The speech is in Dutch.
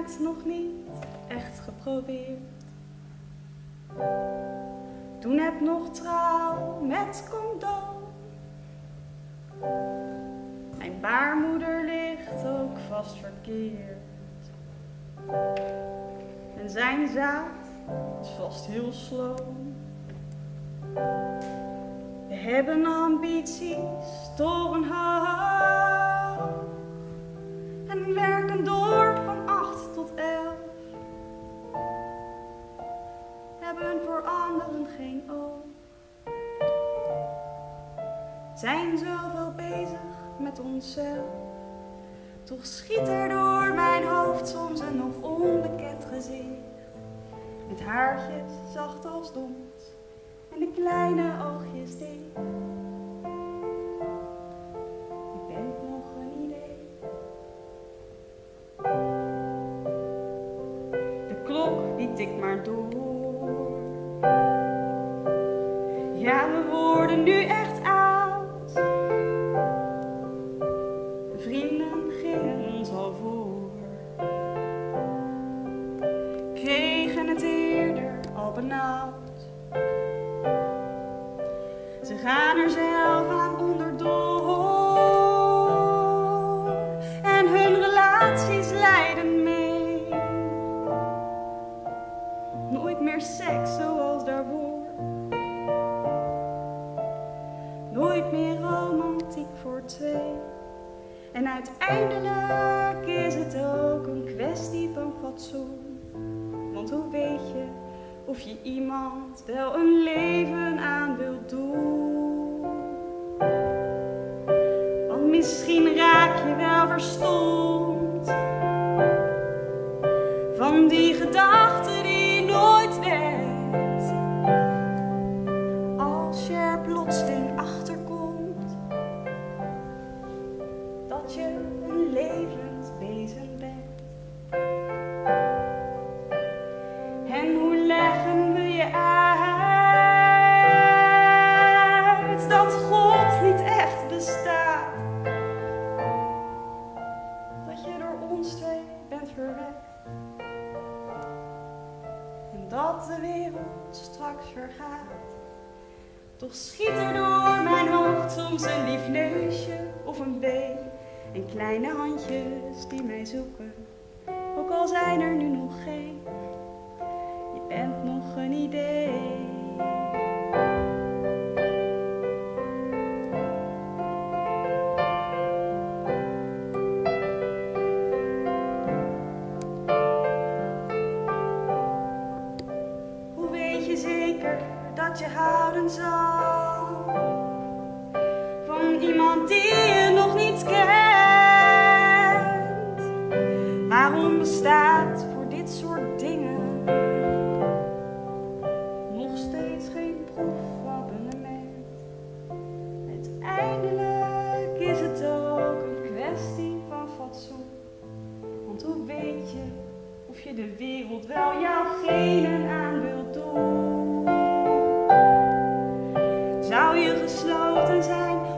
het nog niet echt geprobeerd. Toen het nog trouw met condoom. Mijn baarmoeder ligt ook vast verkeerd. En zijn zaad is vast heel sloom. We hebben ambities torenhoog en werken door van 8 tot 11. Hebben voor anderen geen oog. Zijn zoveel bezig met onszelf. Toch schiet er door mijn hoofd soms een nog onbekend gezicht. Met haartjes zacht als dons en de kleine oogjes dicht. Je bent nog een idee. De klok die tikt maar door. Ja, we worden nu echt oud. De vrienden gingen ons al voor. Kregen het eerder al benauwd. Ze gaan er zelf aan onderdoor. En hun relaties lijden mee. Nooit meer seks zoals daarvoor. Nooit meer romantiek voor twee. En uiteindelijk is het ook een kwestie van fatsoen. Want hoe weet je of je iemand wel een leven aan wilt doen? Want misschien raak je wel verstomd van die gedachte die nooit werkt. Als je er plotseling achterkomt dat je een levend wezen bent. En hoe leggen we je uit dat God niet echt bestaat? Dat je door ons twee bent verwekt. En dat de wereld straks vergaat. Toch schiet er door mijn hoofd soms een lief neusje of een been. En kleine handjes die mij zoeken, ook al zijn er nu nog geen. Je bent nog een idee. Hoe weet je zeker dat je houden zal van iemand die je nog niet kent? Waarom bestaat voor dit soort dingen nog steeds geen proefabonnement? Uiteindelijk is het ook een kwestie van fatsoen. Want hoe weet je of je de wereld wel jouw genen aan wilt doen? Zou je gesloten zijn